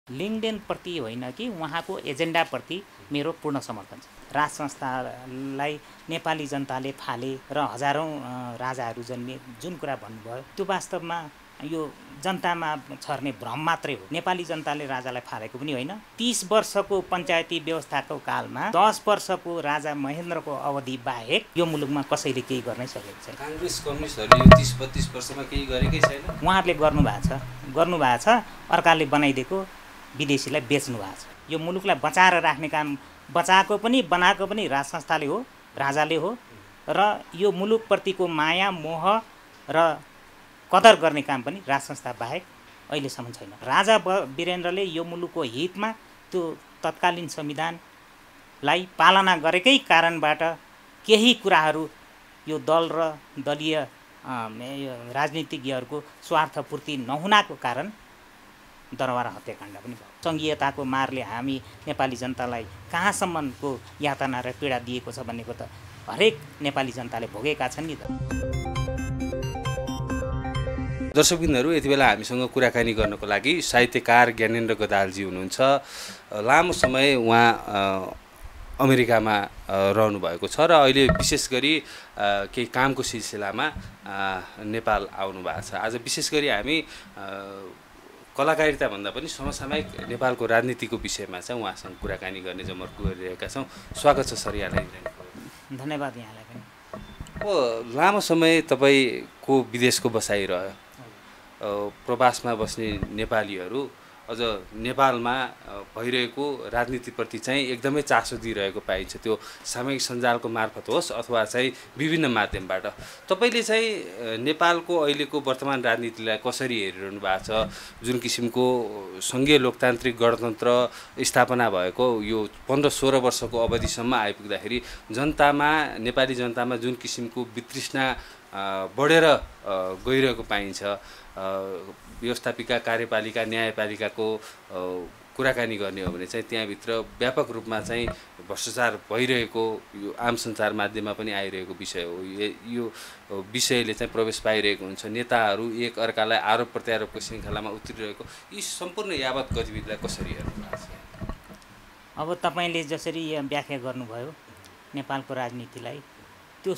लिङ्कडेनप्रति होइन कि उहाँको एजेन्डाप्रति मेरो पूर्ण समर्थन छ। राज संस्थालाई नेपाली जनताले फाले र हजारौँ राजाहरू जन्मिए जुन कुरा भन्नुभयो त्यो वास्तवमा यो जनतामा छर्ने भ्रम मात्रै हो। नेपाली जनताले राजालाई फालेको पनि होइन। 30 वर्षको पञ्चायती व्यवस्थाको कालमा 10 वर्षको राजा महेन्द्रको अवधि बाहेक यो मुलुकमा कसैले केही गर्नै सकेको छैन। काङ्ग्रेस कम्युनिस्टहरूले यो 30-32 वर्षमा केही गरेकै छैन। उहाँहरूले गर्नुभएको छ। अर्काले बनाइदिएको विदेशीलाई बेच्नु भएको छ। यो मुलुकलाई बचाएर राख्ने काम बचाएको पनि बनाएको पनि राज संस्थाले हो, राजाले हो र यो मुलुकप्रतिको माया मोह र कदर गर्ने काम पनि राज संस्था बाहेक अहिलेसम्म छैन। राजा वीरेन्द्रले यो मुलुकको हितमा त्यो तत्कालीन संविधानलाई पालना गरेकै कारणबाट केही कुराहरू यो दल र दलीय राजनीतिज्ञहरूको स्वार्थपूर्ति नहुनाको कारण दरबार हत्याकाण्ड पनि भयो। सङ्घीयताको मारले हामी नेपाली जनतालाई कहाँसम्मको यातना र पीडा दिएको छ भन्नेको त हरेक नेपाली जनताले भोगेका छन् नि त। दर्शकबिन्दहरू, यति बेला हामीसँग कुराकानी गर्नको लागि साहित्यकार ज्ञानेन्द्र गदालजी हुनुहुन्छ। लामो समय उहाँ अमेरिकामा रहनुभएको छ र अहिले विशेष गरी केही कामको सिलसिलामा नेपाल आउनुभएको छ। आज विशेष गरी हामी कलाकारिता भन्दा पनि समसामयिक नेपालको राजनीतिको विषयमा चाहिँ उहाँसँग कुराकानी गर्ने जमर्को गरिरहेका छौँ। स्वागत छ सर यहाँलाई। धन्यवाद यहाँलाई पनि। लामो समय तपाईँको विदेशको बसाइ रह्यो। प्रवासमा बस्ने नेपालीहरू अझ नेपालमा भइरहेको राजनीतिप्रति चाहिँ एकदमै चासो दिइरहेको पाइन्छ, त्यो सामाजिक सञ्जालको मार्फत होस् अथवा चाहिँ विभिन्न माध्यमबाट। तपाईँले चाहिँ नेपालको अहिलेको वर्तमान राजनीतिलाई कसरी हेरिरहनु भएको छ? जुन किसिमको सङ्घीय लोकतान्त्रिक गणतन्त्र स्थापना भएको यो 15-16 वर्षको अवधिसम्म आइपुग्दाखेरि नेपाली जनतामा जुन किसिमको वितृष्णा बढेर गइरहेको पाइन्छ, व्यवस्थापिका, कार्यपालिका, न्यायपालिकाको कुराकानी गर्ने हो भने चाहिँ त्यहाँभित्र व्यापक रूपमा चाहिँ भ्रष्टाचार भइरहेको यो आम सञ्चार माध्यममा पनि आइरहेको विषय हो। यो विषयले चाहिँ प्रवेश पाइरहेको हुन्छ। नेताहरू एक अर्कालाई आरोप प्रत्यारोपको श्रृङ्खलामा उत्रिरहेको यी सम्पूर्ण यावत गतिविधिलाई कसरी हेर्नु भएको छ? अब तपाईँले जसरी व्याख्या गर्नुभयो नेपालको राजनीतिलाई, त्यो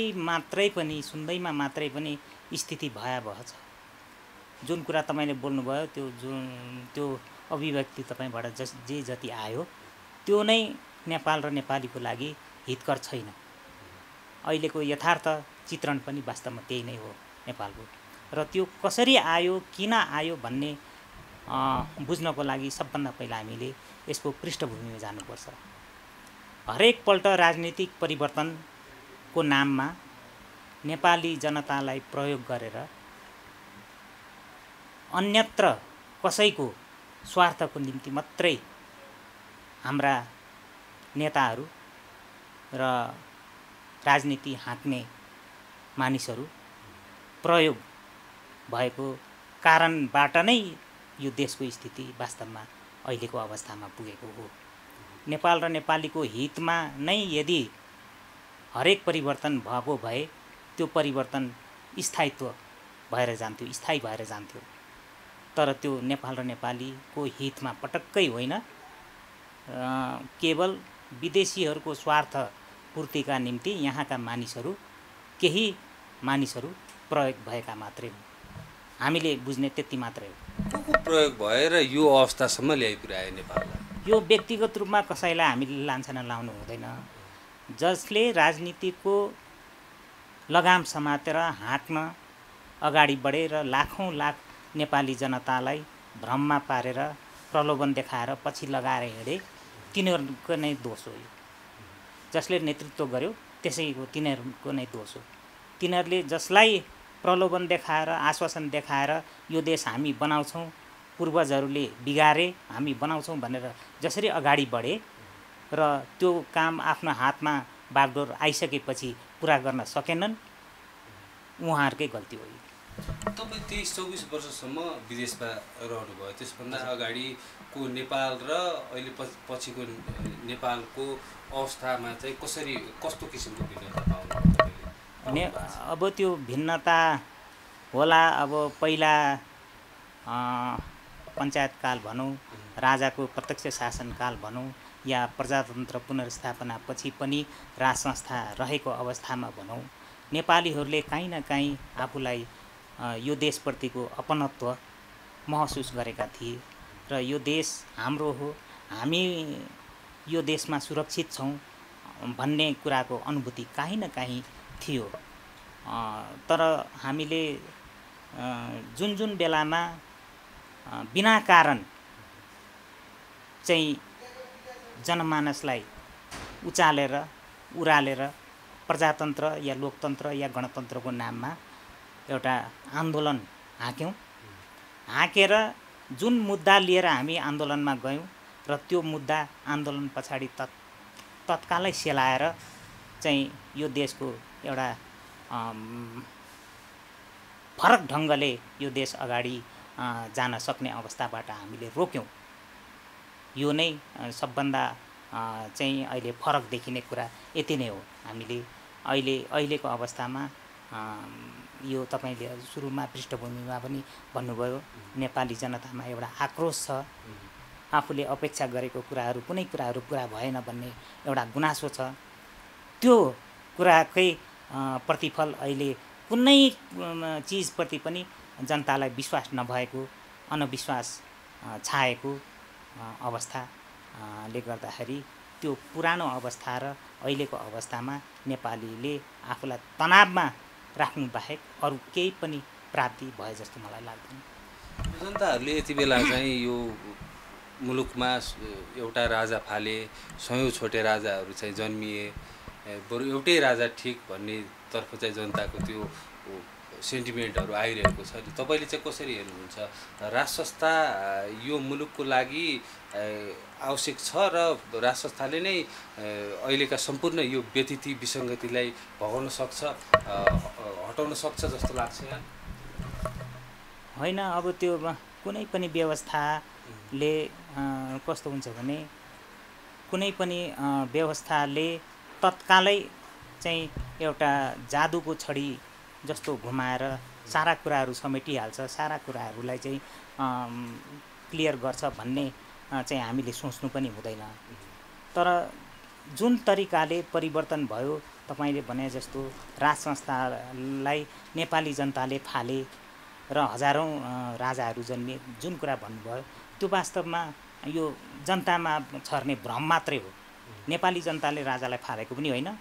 सुन्दैमा मात्रै पनि स्थिति भयावह छ। जुन कुरा तपाईँले बोल्नुभयो त्यो अभिव्यक्ति तपाईँबाट जे जति आयो त्यो नै नेपाल र नेपालीको लागि हितकर छैन। अहिलेको यथार्थ चित्रण पनि वास्तवमा त्यही नै हो नेपालको। र त्यो कसरी आयो, किन आयो भन्ने बुझ्नको लागि सबभन्दा पहिला हामीले यसको पृष्ठभूमिमा जानुपर्छ। हरेकपल्ट राजनीतिक परिवर्तनको नाममा नेपाली जनतालाई प्रयोग गरेर अन्यत्र कसैको स्वार्थको निम्ति मात्रै हाम्रा नेताहरू र राजनीति हाँक्ने मानिसहरू प्रयोग भएको कारणबाट नै यो देशको स्थिति वास्तवमा अहिलेको अवस्थामा पुगेको हो। नेपाल र नेपालीको हितमा नै यदि हरेक परिवर्तन भएको भए त्यो परिवर्तन स्थायी भएर जान्थ्यो। तर त्यो नेपाल र नेपालीको हितमा पटक्कै होइन, केवल विदेशीहरूको स्वार्थ पूर्तिका निम्ति यहाँका केही मानिसहरू प्रयोग भएका मात्रै हुन्। हामीले बुझ्ने त्यति मात्रै हो। को प्रयोग भएर यो अवस्थासम्म ल्याइपुर्यायो नेपाललाई? यो व्यक्तिगत रूपमा कसैलाई हामीले लान्छना लाउनु हुँदैन। जसले राजनीतिको लगाम समातेर हाँक्न अगाडि बढेर लाखौँ लाख नेपाली जनतालाई भ्रममा पारेर प्रलोभन देखाएर पछि लगाएर हिँडे तिनीहरूको नै दोष हो। जसले नेतृत्व गर्यो त्यसैको तिनीहरूको नै दोष हो। तिनीहरूले जसलाई प्रलोभन देखाएर आश्वासन देखाएर यो देश हामी बनाउँछौँ, पूर्वजहरूले बिगारे हामी बनाउँछौँ भनेर जसरी अगाडि बढे र त्यो काम आफ्नो हातमा बागडोर आइसकेपछि पुरा गर्न सकेनन्, उहाँहरूकै गल्ती हो। तपाईँ 23-24 वर्षसम्म विदेशमा रहनुभयो। त्यसभन्दा अगाडिको नेपाल र अहिले पछिको नेपालको अवस्थामा चाहिँ कस्तो किसिमको भिन्नता पाउनु? अब त्यो भिन्नता होला। अब पहिला पञ्चायतकाल भनौँ, राजाको प्रत्यक्ष शासनकाल भनौँ या प्रजातन्त्र पुनर्स्थापनापछि पनि राज संस्था रहेको अवस्थामा भनौँ, नेपालीहरूले काहीँ न काहीँ आफूलाई यो देशप्रतिको अपनत्व महसुस गरेका थिए र यो देश हाम्रो हो, हामी यो देशमा सुरक्षित छौँ भन्ने कुराको अनुभूति काहीँ न काहीँ थियो। तर हामीले जुन जुन बेलामा बिना कारण चाहिँ जनमानसलाई उचालेर उरालेर प्रजातन्त्र या लोकतन्त्र या गणतन्त्रको नाममा एउटा आन्दोलन हाँकेर जुन मुद्दा लिएर हामी आन्दोलनमा गयौँ र त्यो मुद्दा आन्दोलन पछाडि तत्कालै सेलाएर चाहिँ यो देशको एउटा फरक ढङ्गले यो देश अगाडि जान सक्ने अवस्थाबाट हामीले रोक्यौँ। यो नै सबभन्दा चाहिँ अहिले फरक देखिने कुरा यति नै हो। हामीले अहिलेको अवस्थामा यो तपाईँले सुरुमा पृष्ठभूमिमा पनि भन्नुभयो, नेपाली जनतामा एउटा आक्रोश छ, आफूले अपेक्षा गरेको कुराहरू कुनै कुराहरू पुरा भएन भन्ने एउटा गुनासो छ। त्यो कुराकै प्रतिफल अहिले कुनै चिजप्रति पनि जनतालाई विश्वास नभएको, अनविश्वास छाएको अवस्थाले गर्दाखेरि त्यो पुरानो अवस्था र अहिलेको अवस्थामा नेपालीले आफूलाई तनावमा राख्नु बाहेक अरू केही पनि प्राप्ति भए जस्तो मलाई लाग्दैन। जनताहरूले यति बेला चाहिँ यो मुलुकमा एउटा राजा फाले, सयौँ छोटे राजाहरू चाहिँ जन्मिए, बरु एउटै राजा ठिक भन्ने तर्फ चाहिँ जनताको त्यो सेन्टिमेन्टहरू आइरहेको छ। तपाईँले चाहिँ कसरी हेर्नुहुन्छ? राज संस्था यो मुलुकको लागि आवश्यक छ र राज संस्थाले नै अहिलेका सम्पूर्ण यो व्यतिथि विसङ्गतिलाई भगाउन सक्छ, हटाउन सक्छ जस्तो लाग्छ? होइन, अब त्यो कुनै पनि व्यवस्थाले कस्तो हुन्छ भने कुनै पनि व्यवस्थाले तत्कालै चाहिँ एउटा जादुको छडी जस्तो घुमाएर सारा कुराहरू समेटिहाल्छ, सारा कुराहरूलाई चाहिँ क्लियर गर्छ भन्ने चाहिँ हामीले सोच्नु पनि हुँदैन। तर जुन तरिकाले परिवर्तन भयो, तपाईँले भने जस्तो राज संस्थालाई नेपाली जनताले फाले र हजारौँ राजाहरू जन्मिए, जुन कुरा भन्नुभयो त्यो वास्तवमा यो जनतामा छर्ने भ्रम मात्रै हो। नेपाली जनताले राजालाई फालेको पनि होइन।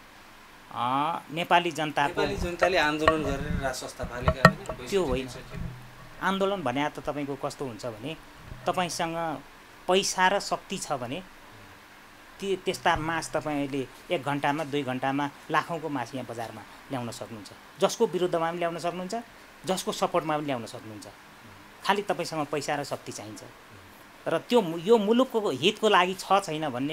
नेपाली जनताले आन्दोलन गरेर राज संस्था फालेका होइन, त्यो होइन। आन्दोलन भने त तपाईँको कस्तो हुन्छ भने तपाईँसँग पैसा र शक्ति छ भने त्यस्ता मास तपाईँले 1 घन्टामा 2 घन्टामा लाखौँको मास यहाँ बजारमा ल्याउन सक्नुहुन्छ, जसको विरुद्धमा पनि ल्याउन सक्नुहुन्छ, जसको सपोर्टमा पनि ल्याउन सक्नुहुन्छ। खालि तपाईँसँग पैसा र शक्ति चाहिन्छ र त्यो यो मुलुकको हितको लागि छ छैन भन्ने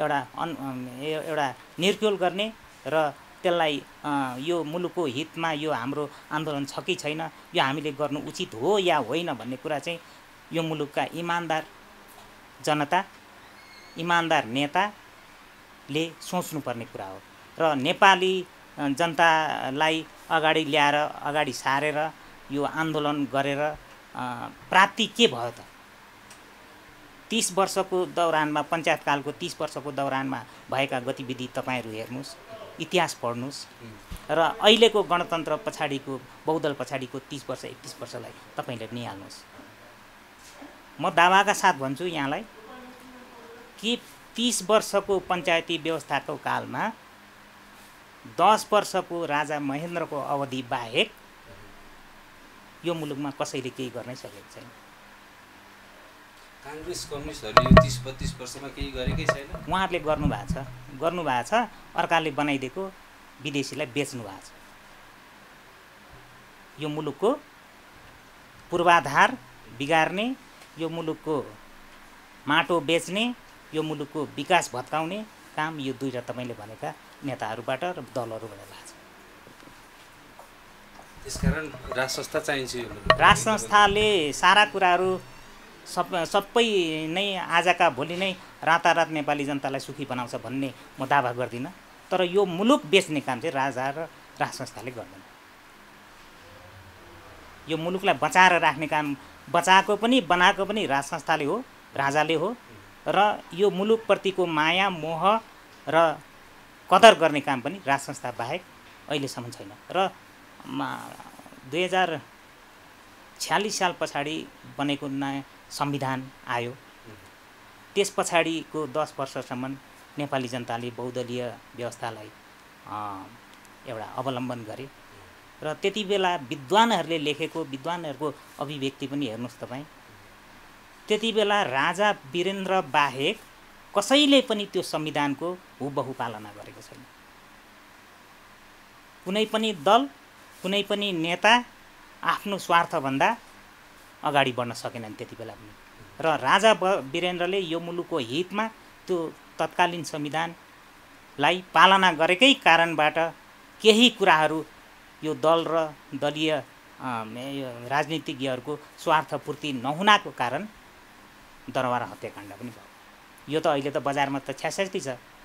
एउटा निर्क्युल गर्ने र त्यसलाई यो मुलुकको हितमा यो हाम्रो आन्दोलन छ कि छैन, यो हामीले गर्नु उचित हो या होइन भन्ने कुरा चाहिँ यो मुलुकका इमान्दार जनता, इमान्दार नेताले सोच्नुपर्ने कुरा हो। र नेपाली जनतालाई अगाडि ल्याएर अगाडि सारेर यो आन्दोलन गरेर प्राप्ति के भयो त? 30 वर्षको दौरानमा, पञ्चायतकालको 30 वर्षको दौरानमा भएका गतिविधि तपाईँहरू हेर्नुहोस्, इतिहास पढ्नुहोस् र अहिलेको गणतन्त्र पछाडिको, बहुदल पछाडिको 30 वर्ष 31 वर्षलाई तपाईँले निहाल्नुहोस्। म दावाका साथ भन्छु यहाँलाई कि 30 वर्षको पञ्चायती व्यवस्थाको कालमा 10 वर्षको राजा महेन्द्रको अवधि बाहेक यो मुलुकमा कसैले केही गर्नै सकेको छैन। काङ्ग्रेस कम्युनिस्टहरूले यो 30-32 वर्षमा केही गरेकै छैन। उहाँहरूले गर्नुभएको छ, अर्काले बनाइदिएको विदेशीलाई बेच्नु भएको छ। यो मुलुकको पूर्वाधार बिगार्ने, यो मुलुकको माटो बेच्ने, यो मुलुकको विकास भत्काउने काम यो दुईटा तपाईँले भनेका नेताहरूबाट र दलहरूबाट भएको छ। त्यसकारण राज संस्था चाहिन्छ। राज संस्थाले सारा कुराहरू सबै नै आजका भोलि नै रातारात नेपाली जनतालाई सुखी बनाउँछ भन्ने म दावा गर्दिनँ। तर यो मुलुक बेच्ने काम चाहिँ राजा र राज संस्थाले गर्दैन। यो मुलुकलाई बचाएर राख्ने काम, बचाएको पनि बनाएको पनि राज संस्थाले हो राजाले हो र यो मुलुकप्रतिको माया मोह र कदर गर्ने काम पनि राज संस्था बाहेक अहिलेसम्म छैन। र 2046 साल पछाडि बनेको नयाँ संविधान आयो, त्यस पछाडिको 10 वर्षसम्म नेपाली जनताले बहुदलीय व्यवस्थालाई एउटा अवलम्बन गरे र त्यति बेला विद्वानहरूले लेखेको विद्वानहरूको अभिव्यक्ति पनि हेर्नुहोस् तपाईँ, त्यति बेला राजा वीरेन्द्र बाहेक कसैले पनि त्यो संविधानको हुबहु पालना गरेको छैन। कुनै पनि दल, कुनै पनि नेता आफ्नो स्वार्थभन्दा अगाडि बढ्न सकेनन् त्यति बेला पनि। र राजा वीरेन्द्रले यो मुलुकको हितमा त्यो तत्कालीन संविधानलाई पालना गरेकै कारणबाट केही कुराहरू यो दल र दलीय राजनीतिज्ञहरूको स्वार्थपूर्ति नहुनाको कारण दरबार हत्याकाण्ड पनि भयो। यो त अहिले त बजारमा त छ्यास्यास्ती छ।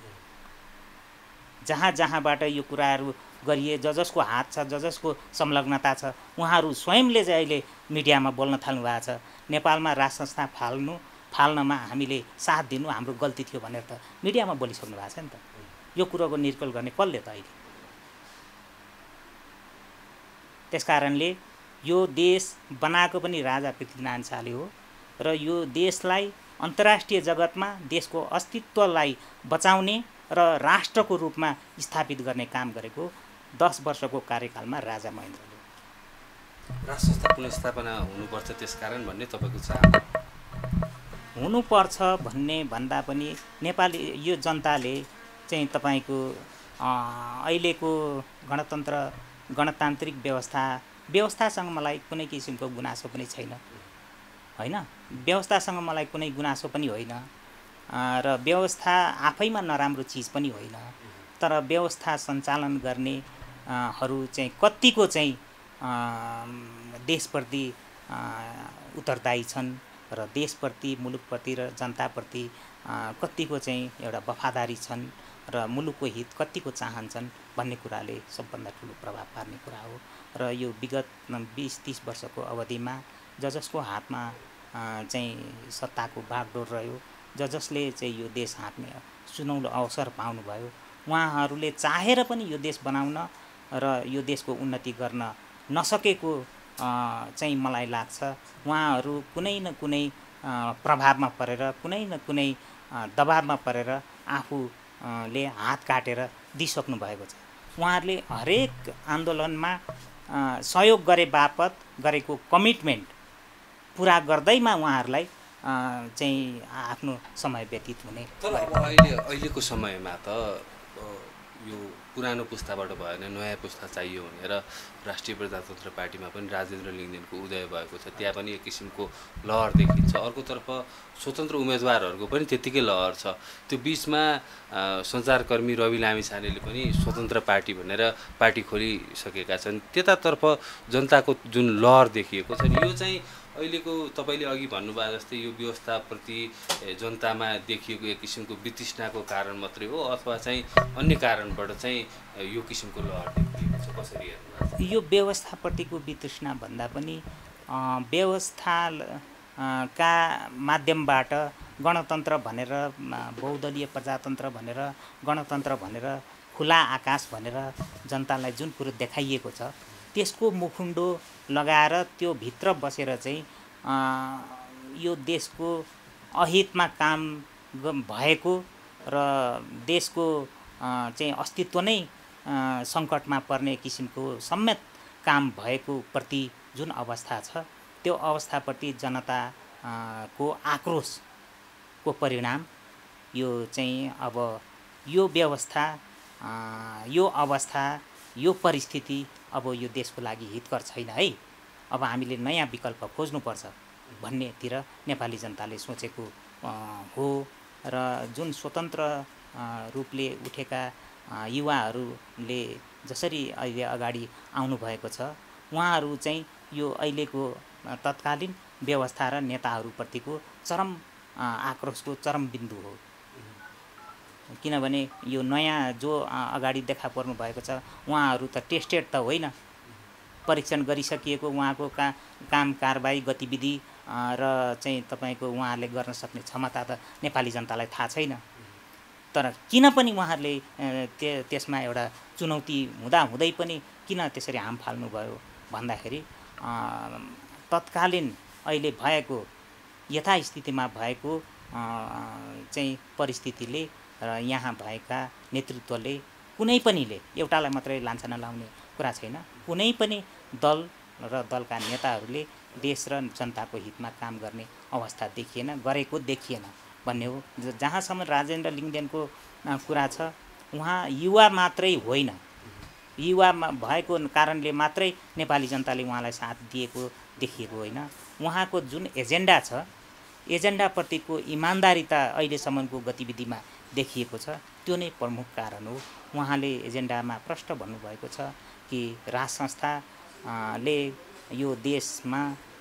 जहाँबाट यो कुराहरू गरिए, जसको हात छ, जसको संलग्नता छ, उहाँहरू स्वयंले चाहिँ अहिले मिडियामा बोल्न थाल्नु भएको छ। नेपालमा राज संस्था फाल्नमा हामीले साथ दिनु हाम्रो गल्ती थियो भनेर त मिडियामा बोलिसक्नु भएको छ नि त। यो कुरोको निर्कल गर्ने कसले त अहिले? त्यसकारणले यो देश बनाएको पनि राजा पृथ्वीनारायण शाहले हो र यो देशलाई अन्तर्राष्ट्रिय जगतमा देशको अस्तित्वलाई बचाउने र राष्ट्रको रूपमा स्थापित गर्ने काम गरेको 10 वर्षको कार्यकालमा राजा महेन्द्रले। राज संस्था पुनर्स्थापना हुनुपर्छ त्यसकारण भन्ने तपाईँको चाहना? हुनुपर्छ भन्ने भन्दा पनि नेपाली यो जनताले चाहिँ तपाईँको अहिलेको गणतान्त्रिक व्यवस्थासँग मलाई कुनै किसिमको गुनासो पनि छैन, होइन। व्यवस्थासँग मलाई कुनै गुनासो पनि होइन र व्यवस्था आफैमा नराम्रो चिज पनि होइन। तर व्यवस्था सञ्चालन गर्नेहरू चाहिँ कतिको चाहिँ देशप्रति उत्तरदायी छन् र देशप्रति, मुलुकप्रति र जनताप्रति कतिको चाहिँ एउटा वफादारी छन् र मुलुकको हित कतिको चाहन्छन् भन्ने कुराले सबभन्दा ठुलो प्रभाव पार्ने कुरा हो। र यो विगत 20-30 वर्षको अवधिमा जसको हातमा चाहिँ सत्ताको बागडोर रह्यो, जसले चाहिँ यो देश हाँक्ने सुनौलो अवसर पाउनुभयो, उहाँहरूले चाहेर पनि यो देश बनाउन र यो देशको उन्नति गर्न नसकेको चाहिँ मलाई लाग्छ। उहाँहरू कुनै न कुनै प्रभावमा परेर, कुनै न कुनै दबावमा परेर आफूले हात काटेर दिइसक्नु भएको छ। उहाँहरूले हरेक आन्दोलनमा सहयोग गरे बापत गरेको कमिटमेन्ट पुरा गर्दैमा उहाँहरूलाई चाहिँ आफ्नो समय व्यतीत हुने। तर अब अहिलेको समयमा त यो पुरानो पुस्ताबाट भएन, नयाँ पुस्ता चाहियो भनेर राष्ट्रिय प्रजातन्त्र पार्टीमा पनि राजेन्द्र लिङ्गदेनको उदय भएको छ। त्यहाँ पनि एक किसिमको लहर देखिन्छ। अर्कोतर्फ स्वतन्त्र उम्मेदवारहरूको पनि त्यत्तिकै लहर छ। त्यो बिचमा सञ्चारकर्मी रवि लामिछानेले पनि स्वतन्त्र पार्टी भनेर पार्टी खोलिसकेका छन्। त्यतातर्फ जनताको जुन लहर देखिएको छ यो चाहिँ अहिलेको तपाईँले अघि भन्नुभयो जस्तै यो व्यवस्थाप्रति जनतामा देखिएको एक किसिमको वितृष्णाको कारण मात्रै हो अथवा चाहिँ अन्य कारणबाट चाहिँ यो किसिमको लहर देखिएको छ? कसरी हेर्नुहुन्छ? यो व्यवस्थाप्रतिको वितृष्णा भन्दा पनि व्यवस्थाका माध्यमबाट गणतन्त्र भनेर, बहुदलीय प्रजातन्त्र भनेर, गणतन्त्र भनेर, खुला आकाश भनेर जनतालाई जुन कुरो देखाइएको छ त्यसको मुखुन्डो लगाएर त्यो भित्र बसेर चाहिँ यो देशको अहितमा काम भएको र देशको चाहिँ अस्तित्व नै सङ्कटमा पर्ने किसिमको समेत काम भएको प्रति जुन अवस्था छ त्यो अवस्थाप्रति जनताको आक्रोशको परिणाम यो चाहिँ अब यो व्यवस्था, यो अवस्था, यो परिस्थिति अब यो देशको लागि हितकर छैन है। अब हामीले नयाँ विकल्प खोज्नुपर्छ भन्नेतिर नेपाली जनताले सोचेको हो र जुन स्वतन्त्र रूपले उठेका युवाहरूले जसरी अहिले अगाडि आउनुभएको छ उहाँहरू चाहिँ यो अहिलेको तत्कालीन व्यवस्था र नेताहरूप्रतिको चरम आक्रोशको चरम बिन्दु हो। किनभने यो नयाँ जो अगाडि देखा पर्नु भएको छ उहाँहरू त टेस्टेड त होइन, परीक्षण गरिसकिएको उहाँको काम कारबाही गतिविधि र चाहिँ तपाईँको उहाँहरूले गर्न सक्ने क्षमता त नेपाली जनतालाई थाहा छैन। तर किन पनि उहाँहरूले त्यसमा एउटा चुनौती हुँदाहुँदै पनि किन त्यसरी हाम फाल्नुभयो भन्दाखेरि तत्कालीन अहिले भएको यथास्थितिमा भएको चाहिँ परिस्थितिले र यहाँ भएका नेतृत्वले कुनै पनिले एउटालाई मात्रै लान्छना लाउने कुरा छैन। कुनै पनि दल र दलका नेताहरूले देश र जनताको हितमा काम गर्ने अवस्था देखिएन, गरेको देखिएन भन्ने हो। जहाँसम्म राजेन्द्र लिङ्गदेनको कुरा छ, उहाँ युवा मात्रै होइन, युवा भएको कारणले मात्रै नेपाली जनताले उहाँलाई साथ दिएको देखिएको होइन। उहाँको जुन एजेन्डा छ, एजेन्डाप्रतिको इमान्दारिता अहिलेसम्मको गतिविधिमा देखिएको छ, त्यो नै प्रमुख कारण हो। उहाँले एजेन्डामा प्रष्ट भन्नुभएको छ कि राज संस्थाले यो देशमा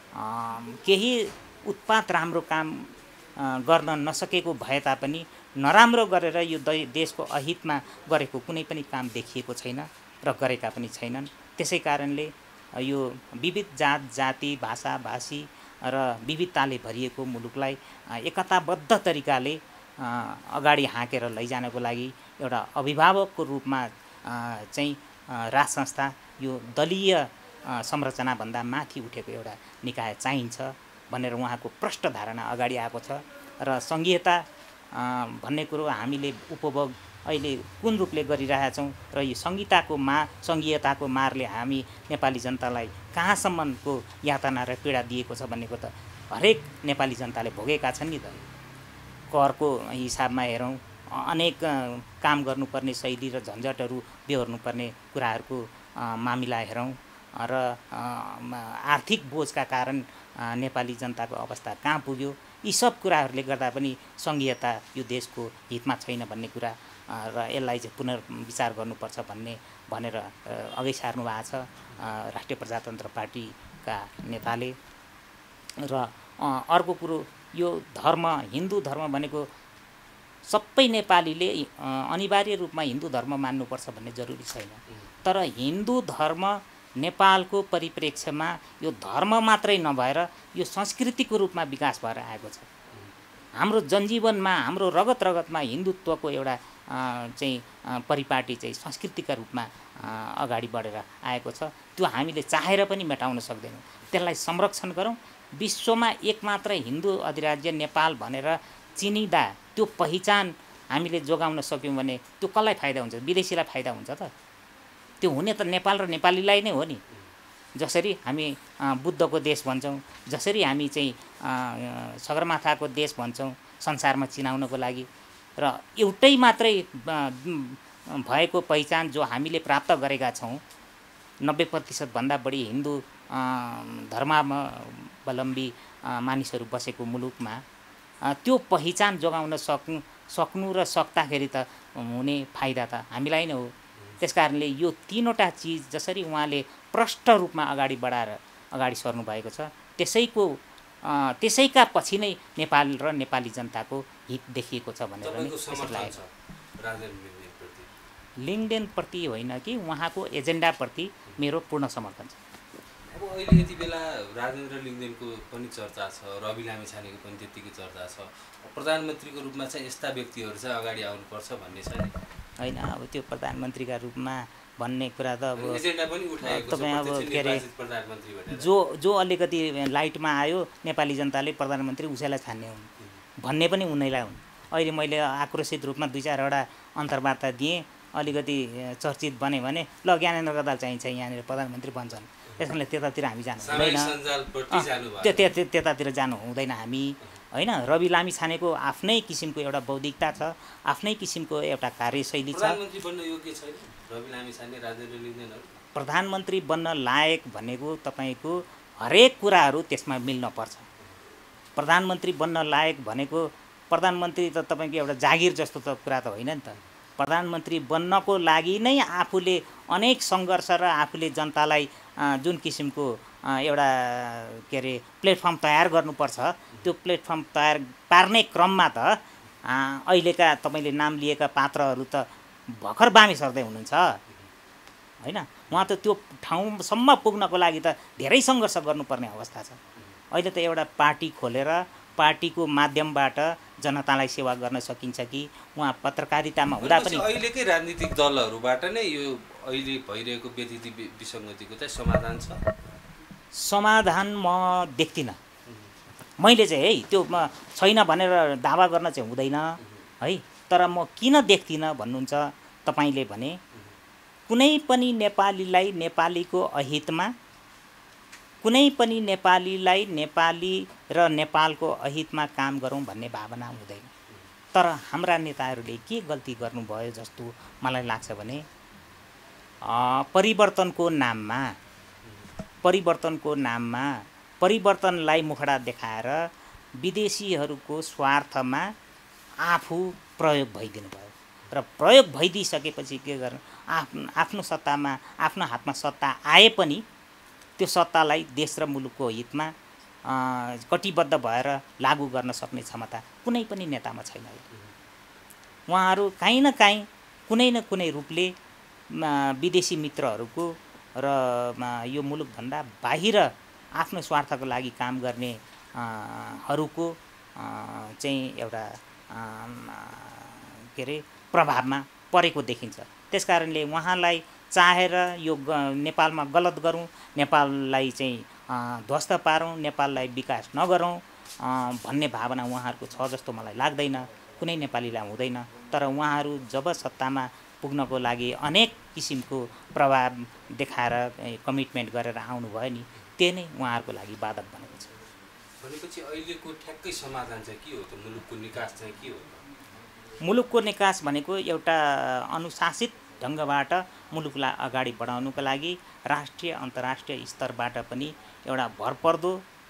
केही उत्पात राम्रो काम गर्न नसकेको भए तापनि नराम्रो गरेर यो देशको अहितमा गरेको कुनै पनि काम देखिएको छैन र गरेका पनि छैनन्। त्यसै कारणले यो विविध जात जाति भाषा भाषी र विविधताले भरिएको मुलुकलाई एकताबद्ध तरिकाले अगाडि हाँकेर लैजानको लागि एउटा अभिभावकको रूपमा चाहिँ राज संस्था यो दलीय संरचनाभन्दा माथि उठेको एउटा निकाय चाहिन्छ भनेर उहाँको प्रष्ट धारणा अगाडि आएको छ। र सङ्घीयता भन्ने कुरो हामीले उपभोग अहिले कुन रूपले गरिरहेका छौँ र यो सङ्घीयताको मारले हामी नेपाली जनतालाई कहाँसम्मको यातना र पीडा दिएको छ भन्नेको त हरेक नेपाली जनताले भोगेका छन् नि त। करको हिसाबमा हेरौँ, अनेक काम गर्नुपर्ने शैली र झन्झटहरू बेहोर्नुपर्ने कुराहरूको मामिला हेरौँ र आर्थिक बोझका कारण नेपाली जनताको अवस्था कहाँ पुग्यो, यी सब कुराहरूले गर्दा पनि सङ्घीयता यो देशको हितमा छैन भन्ने कुरा र यसलाई चाहिँ पुनर्विचार गर्नुपर्छ भनेर अघि सार्नु भएको छ राष्ट्रिय प्रजातन्त्र पार्टीका नेताले। र अर्को कुरो, यो धर्म, हिन्दू धर्म भनेको सबै नेपालीले अनिवार्य रूपमा हिन्दू धर्म मान्नुपर्छ भन्ने जरुरी छैन। तर हिन्दू धर्म नेपालको परिप्रेक्ष्यमा यो धर्म मात्रै नभएर यो संस्कृतिको रूपमा विकास भएर आएको छ। हाम्रो जनजीवनमा, हाम्रो रगत रगतमा हिन्दुत्वको एउटा चाहिँ परिपाटी चाहिँ संस्कृतिका रूपमा अगाडि बढेर आएको छ। त्यो हामीले चाहेर पनि मेटाउन सक्दैनौँ। त्यसलाई संरक्षण गरौँ। विश्वमा एकमात्र हिन्दू अधिराज्य नेपाल भनेर चिनिँदा त्यो पहिचान हामीले जोगाउन सक्यौँ भने त्यो कसलाई फाइदा हुन्छ? विदेशीलाई फाइदा हुन्छ त? त्यो हुने त नेपाल र नेपालीलाई नै हो नि। जसरी हामी बुद्धको देश भन्छौँ, जसरी हामी चाहिँ सगरमाथाको देश भन्छौँ संसारमा चिनाउनको लागि, र एउटै मात्रै भएको पहिचान जो हामीले प्राप्त गरेका छौँ, 90% भन्दा बढी हिन्दू धर्मावलम्बी मानिसहरू बसेको मुलुकमा त्यो पहिचान जोगाउन सक्नु र सक्दाखेरि त हुने फाइदा त हामीलाई नै हो। त्यसकारणले यो तीनवटा चिज जसरी उहाँले प्रष्ट रूपमा अगाडि बढाएर अगाडि सर्नु भएको छ, त्यसैका पछि नै नेपाल र नेपाली जनताको हित देखिएको छ भनेर पनि लाग्छ। लिङ्गदेनप्रति होइन कि उहाँको एजेन्डाप्रति मेरो पूर्ण समर्थन छ। अब अहिले यति बेला राजेन्द्र लिङ्गदेनको पनि चर्चा छ, रवि लामिछानेको पनि त्यतिकै चर्चा छ। प्रधानमन्त्रीको रूपमा चाहिँ यस्ता व्यक्तिहरू चाहिँ अगाडि आउनुपर्छ भन्ने छ नि? होइन, अब त्यो प्रधानमन्त्रीका रूपमा भन्ने कुरा त अब एजेन्डा पनि उठाएको छ। तपाईँ अब के अरे जो अलिकति लाइटमा आयो नेपाली जनताले प्रधानमन्त्री उसैलाई छान्ने हुन् भन्ने पनि उनीलाई हुन्। अहिले मैले आक्रोशित रूपमा 2-4वटा अन्तर्वार्ता दिएँ, अलिकति चर्चित बने भने ल ज्ञानेन्द्र गदाल चाहिन्छ यहाँनिर प्रधानमन्त्री बन्छन्। त्यसकारणले त्यतातिर हामी जानु हुँदैन, त्यतातिर जानु हुँदैन हामी, होइन। रवि लामिछानेको आफ्नै किसिमको एउटा बौद्धिकता छ, आफ्नै किसिमको एउटा कार्यशैली छ। प्रधानमन्त्री बन्न लायक भनेको तपाईँको हरेक कुराहरू त्यसमा मिल्न पर्छ। प्रधानमन्त्री बन्न लायक भनेको प्रधानमन्त्री त तपाईँको एउटा जागिर जस्तो त कुरा त होइन नि त। प्रधानमन्त्री बन्नको लागि नै आफूले अनेक सङ्घर्ष र आफूले जनतालाई जुन किसिमको एउटा के अरे प्लेटफर्म तयार गर्नुपर्छ, त्यो प्लेटफर्म तयार पार्ने क्रममा त अहिलेका तपाईँले नाम लिएका पात्रहरू त भर्खर बामी सर्दै हुनुहुन्छ, होइन। उहाँ त त्यो ठाउँसम्म पुग्नको लागि त धेरै सङ्घर्ष गर्नुपर्ने अवस्था छ, अहिले त एउटा पार्टी खोलेर पार्टीको माध्यमबाट जनतालाई सेवा गर्न सकिन्छ कि उहाँ पत्रकारितामा हुँदा पनि अहिलेकै राजनीतिक दलहरूबाट नै यो अहिले भइरहेको व्यतिथि विसङ्गतिको चाहिँ समाधान छ? समाधान म देख्दिनँ। मैले चाहिँ है त्यो छैन भनेर दावा गर्न चाहिँ हुँदैन है, तर म किन देख्दिनँ भन्नुहुन्छ तपाईँले भने कुनै पनि नेपालीलाई नेपालीको अहितमा, कुनै पनि नेपालीलाई नेपाली र नेपालको अहितमा काम गरौँ भन्ने भावना हुँदैन। तर हाम्रा नेताहरूले के गल्ती गर्नुभयो जस्तो मलाई लाग्छ भने परिवर्तनको नाममा परिवर्तनलाई मुखडा देखाएर विदेशीहरूको स्वार्थमा आफू प्रयोग भइदिनु भयो र प्रयोग भइदिइसकेपछि के गर्नु, आफ्नो सत्तामा आफ्नो हातमा सत्ता आए पनि त्यो सत्तालाई देश र मुलुकको हितमा कटिबद्ध भएर लागू गर्न सक्ने क्षमता कुनै पनि नेतामा छैन। उहाँहरू काहीँ न काहीँ कुनै न कुनै रूपले विदेशी मित्रहरूको र यो मुलुकभन्दा बाहिर आफ्नो स्वार्थको लागि काम गर्ने हरूको चाहिँ एउटा के अरे प्रभावमा परेको देखिन्छ। त्यसकारणले उहाँलाई चाहेर यो नेपालमा गलत गरौँ, नेपाललाई चाहिँ ध्वस्त पारौँ, नेपाललाई विकास नगरौँ भन्ने भावना उहाँहरूको छ जस्तो मलाई लाग्दैन, कुनै नेपालीलाई हुँदैन। तर उहाँहरू जब सत्तामा पुग्नको लागि अनेक किसिमको प्रभाव देखाएर कमिटमेन्ट गरेर आउनुभयो नि, त्यही नै उहाँहरूको लागि बाधक बनेको छ। भनेपछि अहिलेको ठ्याक्कै समाधान चाहिँ के हो त? मुलुकको निकास चाहिँ के हो? मुलुकको निकास भनेको एउटा अनुशासित ढङ्गबाट मुलुकलाई अगाडि बढाउनुको लागि राष्ट्रिय अन्तर्राष्ट्रिय स्तरबाट पनि एउटा भरपर्दो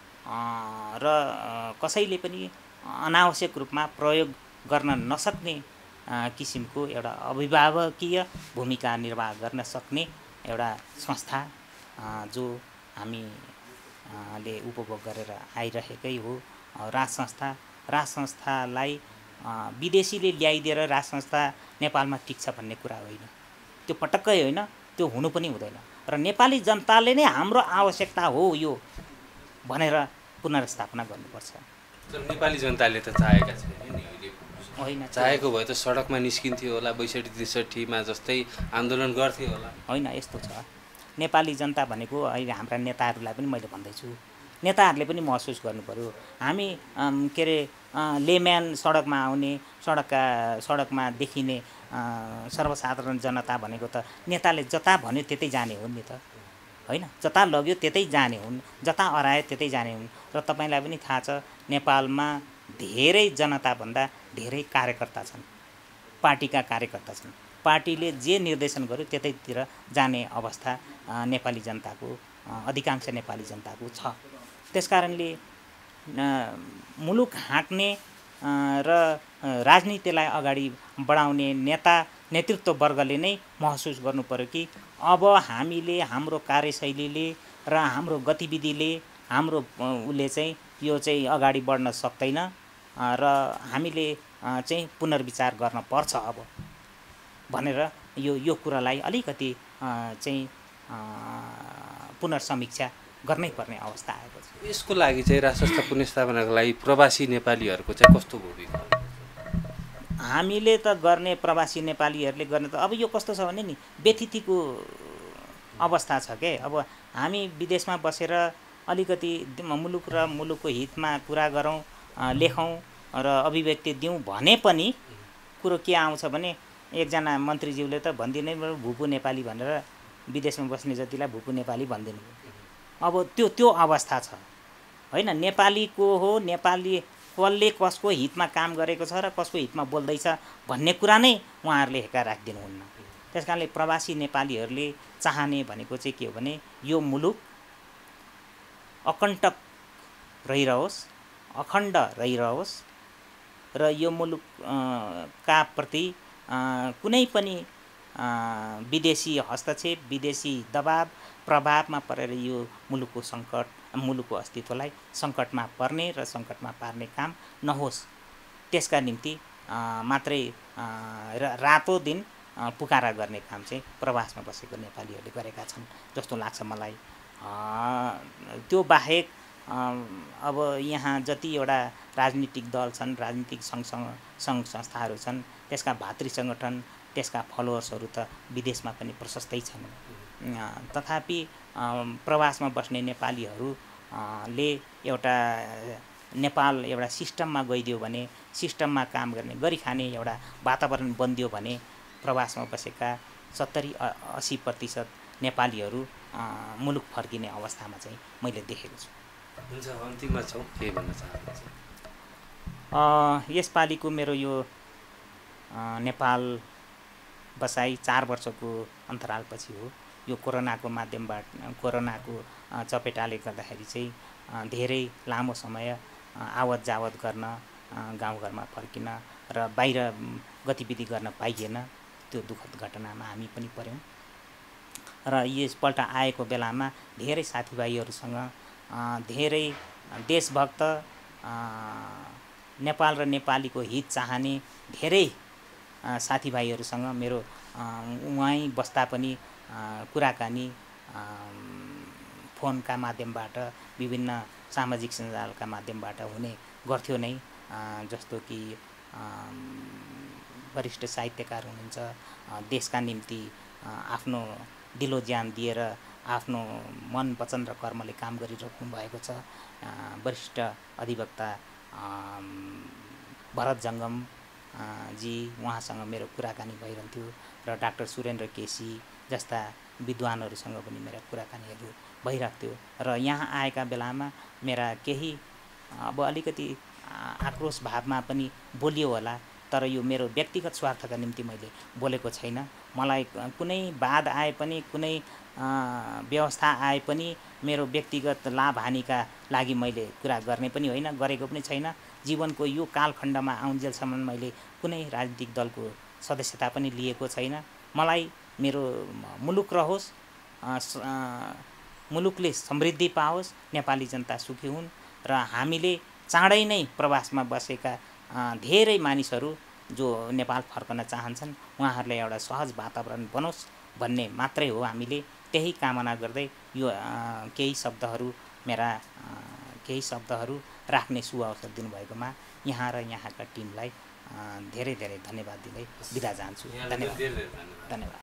र कसैले पनि अनावश्यक रूपमा प्रयोग गर्न नसक्ने किसिमको एउटा अभिभावकीय भूमिका निर्वाह गर्न सक्ने एउटा संस्था जो हामीले उपभोग गरेर आइरहेकै हो राज संस्थालाई विदेशीले ल्याइदिएर राज संस्था नेपालमा टिक्छ भन्ने कुरा होइन, त्यो पटक्कै होइन, त्यो हुनु पनि हुँदैन। र नेपाली जनताले नै हाम्रो आवश्यकता हो यो भनेर पुनर्स्थापना गर्नुपर्छ। तर नेपाली जनताले त चाहेका छैन नि अहिले। होइन, चाहेको भए त सडकमा निस्किन्थ्यो होला, 62-63मा जस्तै आन्दोलन गर्थे होला। होइन, यस्तो छ, नेपाली जनता भनेको अहिले हाम्रा नेताहरूलाई पनि मैले भन्दैछु, नेताहरूले पनि महसुस गर्नु पर्यो। हामी के अरे लेम्यान सडकमा आउने, सडकमा देखिने सर्वसाधारण जनता भनेको त नेताले जता भन्यो त्यतै जाने हुन् नि त, होइन? जता लग्यो त्यतै जाने हुन्, जता अरायो त्यतै जाने हुन्। र तपाईँलाई पनि थाहा छ नेपालमा धेरै जनताभन्दा धेरै कार्यकर्ता छन्, पार्टीका कार्यकर्ता छन्। पार्टीले जे निर्देशन गर्यो त्यतैतिर जाने अवस्था नेपाली जनताको, अधिकांश नेपाली जनताको छ। त्यसकारणले मुलुक हाँक्ने र राजनीतिलाई अगाडि बढाउने नेतृत्व वर्गले नै महसुस गर्नु पर्यो कि अब हामीले हाम्रो कार्यशैलीले र हाम्रो गतिविधिले हाम्रो उसले चाहिँ यो चाहिँ अगाडि बढ्न सक्दैन र हामीले चाहिँ पुनर्विचार गर्न पर्छ अब भनेर यो कुरालाई अलिकति चाहिँ पुनर्समीक्षा गर्नै पर्ने अवस्था आएको छ। यसको लागि चाहिँ राज संस्था पुनर्स्थापनाको लागि प्रवासी नेपालीहरूको चाहिँ कस्तो भूमिका? हामीले त गर्ने, प्रवासी नेपालीहरूले गर्ने त अब यो कस्तो छ भने नि व्यथितिको अवस्था छ के। अब हामी विदेशमा बसेर अलिकति मुलुक र मुलुकको हितमा कुरा गरौँ, लेखौँ र अभिव्यक्ति दिउँ भने पनि कुरो के आउँछ भने एकजना मन्त्रीज्यूले त भनिदिनै भुपु नेपाली भनेर विदेशमा बस्ने जतिलाई भुपु नेपाली भनिदिनु। अब त्यो अवस्था छ, होइन? नेपाली को हो, नेपाली कसले कसको हितमा काम गरेको छ र कसको हितमा बोल्दैछ भन्ने कुरा नै उहाँहरूले हेक्का राखिदिनुहुन्न। त्यस कारणले प्रवासी नेपालीहरूले चाहने भनेको चाहिँ के हो भने यो मुलुक अकण्टक रहिरहोस्, अखण्ड रहिरहोस् र यो मुलुकका प्रति कुनै पनि विदेशी हस्तक्षेप, विदेशी दबाब प्रभावमा परेर यो मुलुकको सङ्कट, मुलुकको अस्तित्वलाई सङ्कटमा पर्ने र सङ्कटमा पार्ने काम नहोस्, त्यसका निम्ति मात्रै रातो दिन पुकारा गर्ने काम चाहिँ प्रवासमा बसेको नेपालीहरूले गरेका छन् जस्तो लाग्छ मलाई। त्यो बाहेक अब यहाँ जतिवटा राजनीतिक दल छन्, राजनीतिक सङ्घ संस्थाहरू छन्, त्यसका भातृ सङ्गठन, त्यसका फलोवर्सहरू त विदेशमा पनि प्रशस्तै छन्। तथापि प्रवासमा बस्ने नेपालीहरूले एउटा नेपाल एउटा सिस्टममा गइदियो भने, सिस्टममा काम गर्ने गरी खाने एउटा वातावरण बनिदियो भने प्रवासमा बसेका 70-80% नेपालीहरू मुलुक फर्किने अवस्थामा चाहिँ मैले देखेको छु। हुन्छ, अन्तिममा छौँ, के भन्न चाहनुहुन्छ? यसपालिको मेरो यो नेपाल बसाइ 4 वर्षको अन्तरालपछि हो। यो कोरोनाको माध्यमबाट, कोरोनाको चपेटाले गर्दाखेरि चाहिँ धेरै लामो समय आवत जावत गर्न, गाउँघरमा फर्किन र बाहिर गतिविधि गर्न पाइएन। त्यो दुःखद घटनामा हामी पनि पर्यौँ र यसपल्ट आएको बेलामा धेरै साथीभाइहरूसँग, धेरै देशभक्त, नेपाल र नेपालीको हित चाहने धेरै साथीभाइहरूसँग मेरो वहीँ बस्दा पनि कुराकानी फोनका माध्यमबाट, विभिन्न सामाजिक सञ्जालका माध्यमबाट हुने गर्थ्यो नै। जस्तो कि वरिष्ठ साहित्यकार हुनुहुन्छ, देशका निम्ति आफ्नो दिलो ज्यान दिएर आफ्नो मन वचन र कर्मले काम गरिराख्नु भएको छ वरिष्ठ अधिवक्ता भरत जङ्गम जी, उहाँसँग मेरो कुराकानी भइरहन्थ्यो र डाक्टर सुरेन्द्र केसी जस्ता विद्वानहरूसँग पनि मेरा कुराकानीहरू भइरहेको थियो। र यहाँ आएका बेलामा मेरा केही अब अलिकति आक्रोश भावमा पनि बोलियो होला, तर यो मेरो व्यक्तिगत स्वार्थका निम्ति मैले बोलेको छैन। मलाई कुनै वाद आए पनि, कुनै व्यवस्था आए पनि मेरो व्यक्तिगत लाभ हानिका लागि मैले कुरा गर्ने पनि होइन, गरेको पनि छैन। जीवनको यो कालखण्डमा आउन्जेलसम्म मैले कुनै राजनीतिक दलको सदस्यता पनि लिएको छैन। मलाई मेरो मुलुक रहोस्, मुलुकले समृद्धि पाओस्, नेपाली जनता सुखी हुन् र हामीले चाँडै नै प्रवासमा बसेका धेरै मानिसहरू जो नेपाल फर्कन चाहन्छन् उहाँहरूलाई एउटा सहज वातावरण बनोस् भन्ने मात्रै हो। हामीले त्यही कामना गर्दै यो केही शब्दहरू राख्ने सुअवसर दिनुभएकोमा यहाँ र यहाँका टिमलाई धेरै धेरै धन्यवाद दिँदै बिदा चाहन्छु। धन्यवाद।